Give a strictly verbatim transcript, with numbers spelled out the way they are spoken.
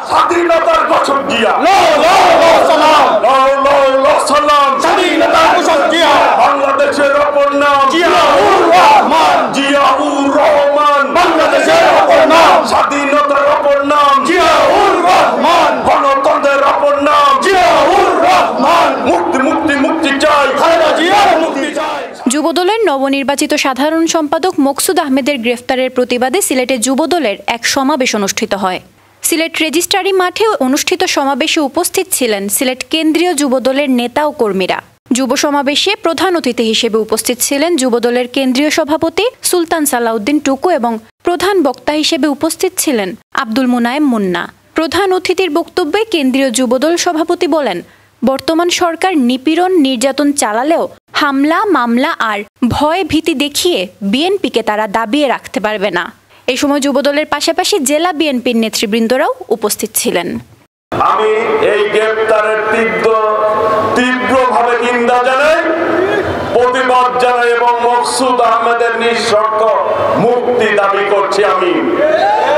স্বাধীনতার ঘোষক জিয়া, বাংলাদেশের অপর নাম জিয়াউর রহমান, জিয়াউর রহমান বাংলাদেশের অপর নাম, স্বাধীনতার অপর নাম জিয়াউর রহমান, গণতন্ত্রের অপর নাম জিয়াউর রহমান। মুক্তি মুক্তি মুক্তি চাই, খালেদা জিয়ার মুক্তি চাই। যুবদলের নবনির্বাচিত সাধারণ সম্পাদক মকসুদ আহমেদের গ্রেফতারের প্রতিবাদে সিলেটে যুবদলের এক সমাবেশ অনুষ্ঠিত হয়। সিলেট রেজিস্ট্রারি মাঠে অনুষ্ঠিত সমাবেশে উপস্থিত ছিলেন সিলেট কেন্দ্রীয় যুবদলের নেতা ও কর্মীরা। যুব সমাবেশে প্রধান অতিথি হিসেবে উপস্থিত ছিলেন যুবদলের কেন্দ্রীয় সভাপতি সুলতান সালাউদ্দিন টুকু এবং প্রধান বক্তা হিসেবে উপস্থিত ছিলেন আব্দুল মুনায়েম মুন্না। প্রধান অতিথির বক্তব্যে কেন্দ্রীয় যুবদল সভাপতি বলেন, বর্তমান সরকার নিপীড়ন নির্যাতন চালালেও হামলা মামলা আর ভয় ভীতি দেখিয়ে বিএনপিকে তারা দাবিয়ে রাখতে পারবে না। এই সময় যুবদলের পাশাপাশি জেলা বিএনপির নেতৃবৃন্দরাও উপস্থিত ছিলেন। আমি এই গ্রেফতারের তীব্র তীব্রভাবে নিন্দা জানাই, প্রতিবাদ জানাই এবং মকসুদ আহমেদের নিঃশর্ত মুক্তি দাবি করছি আমি।